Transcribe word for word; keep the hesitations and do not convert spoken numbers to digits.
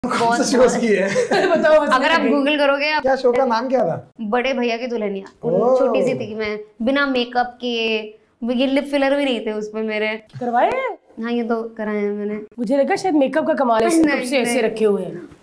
बहुत शोज की है। बताओ, अगर आप गूगल करोगे आप, क्या शो का नाम क्या था? बड़े भैया की दुल्हनिया। छोटी सी थी मैं, बिना मेकअप किए, ये लिप फिलर भी नहीं थे उसमें मेरे। करवाए? हाँ ये तो कराए हैं मैंने। मुझे लगा शायद मेकअप का कमाल है, ऐसे ऐसे रखे हुए हैं।